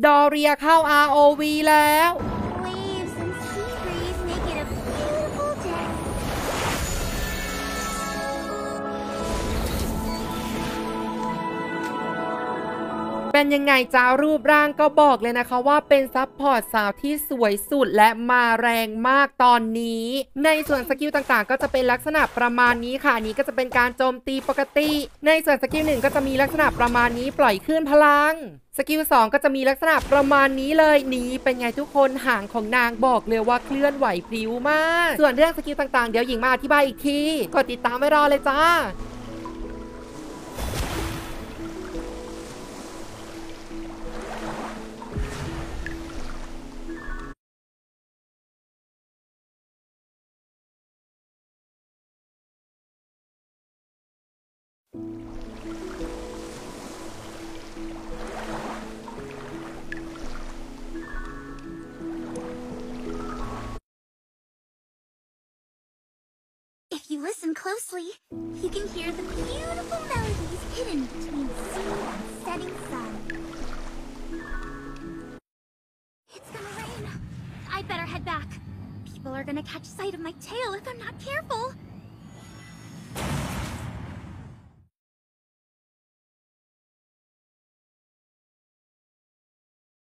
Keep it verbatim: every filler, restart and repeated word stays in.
ดอเรียเข้า อาร์ โอ วี แล้ว Waves and sea breeze make it a beautiful day. เป็นยังไงจ้ารูปร่างก็บอกเลยนะคะว่าเป็นซัพพอร์ตสาวที่สวยสุดและมาแรงมากตอนนี้ในส่วนสกิลต่างๆก็จะเป็นลักษณะประมาณนี้ค่ะนี้ก็จะเป็นการโจมตีปกติในส่วนสกิลหนึ่งก็จะมีลักษณะประมาณนี้ปล่อยคลื่นพลังสกิลสองก็จะมีลักษณะประมาณนี้เลยนี้เป็นไงทุกคนหางของนางบอกเลยว่าเคลื่อนไหวพริ้วมากส่วนเรื่องสกิลต่างๆเดี๋ยวหญิงมาอธิบายอีกทีกดติดตามไว้รอเลยจ้า If you listen closely, you can hear the beautiful melodies hidden between sea and setting sun. It's gonna rain. I'd better head back. People are gonna catch sight of my tail if I'm not careful.